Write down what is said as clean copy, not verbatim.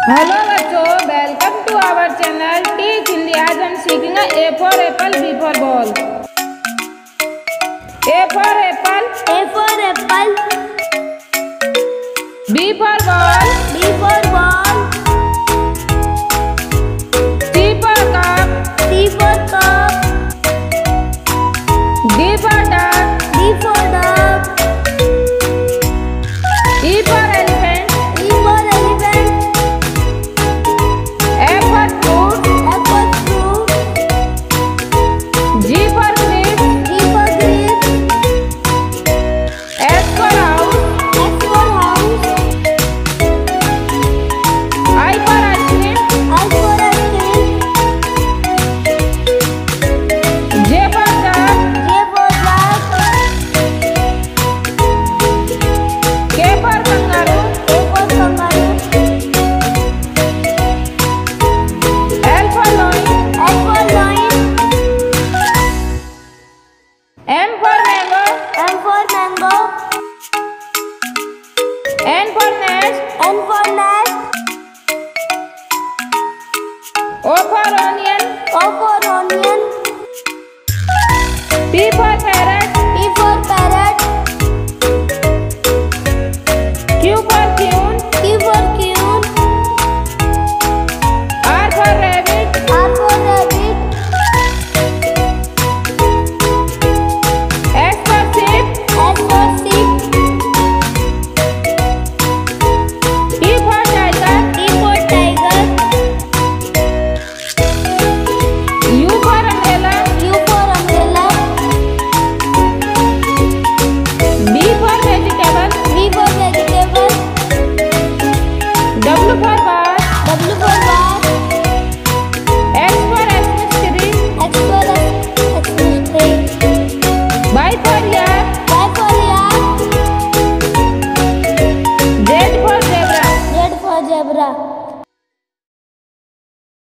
Hello बच्चों, welcome to our channel teach Hindi. आज हम सीखेंगे A for apple, B for ball. A for apple, A for apple, B for ball, B for ball, C for cup, C for cup, D for duck, D for dog, E for elephant, E for elephant, F for fruit, F for fruit, G for grape, G for grape, H for house, H for house, I for ice cream, I for ice cream, J for jug, J for jug, K for kangaroo, K for kangaroo, L for lion, L for lion, M for mango, M for mango, N for nest, N for nest, O for onion, O for onion, P for parrot, P for parrot, Q for queen, Q for queen, R for rabbit, R for rabbit, S for ship, S for sheep, T for tiger, T for tiger, U for umbrella, U for umbrella, V for vegetable, V for vegetable, W for